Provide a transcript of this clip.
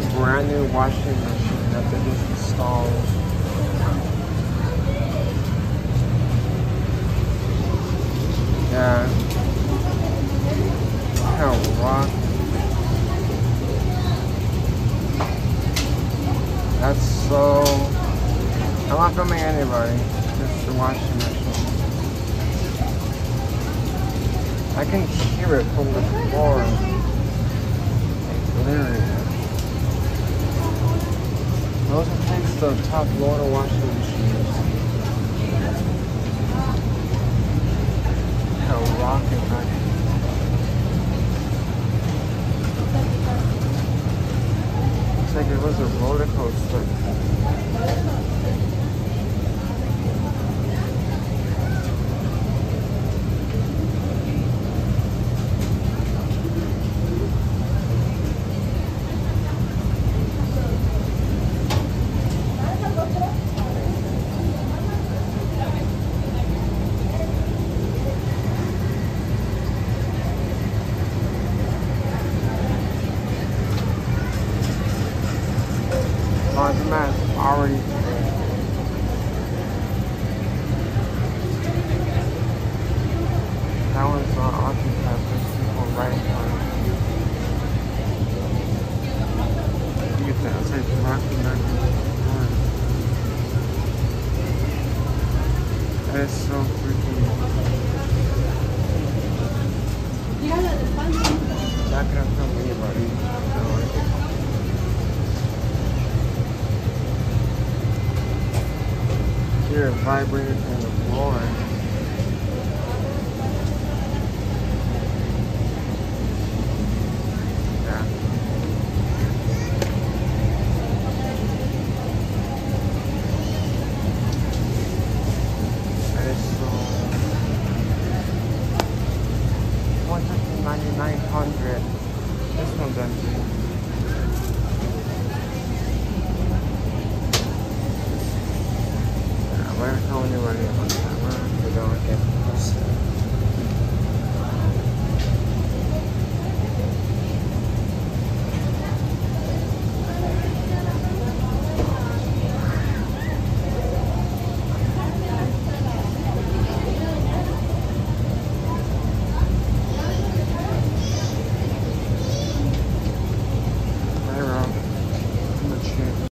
brand new washing machine that they just installed. Yeah. How rock. That's so. I'm not filming anybody. Just the washing machine. I can hear it from the floor. Literally. Those are things the top loader washing machines. How rocking back. It's like it was a roller coaster. Laundromat already paid. That one's not occupied. There's people right in front. You get that. It's like rocking back and forth. That is so freaking. Not gonna film anybody. No, hear it vibrating from the floor. Yeah. That is so. 19900. This one's empty. I'm not telling anybody on camera. We don't get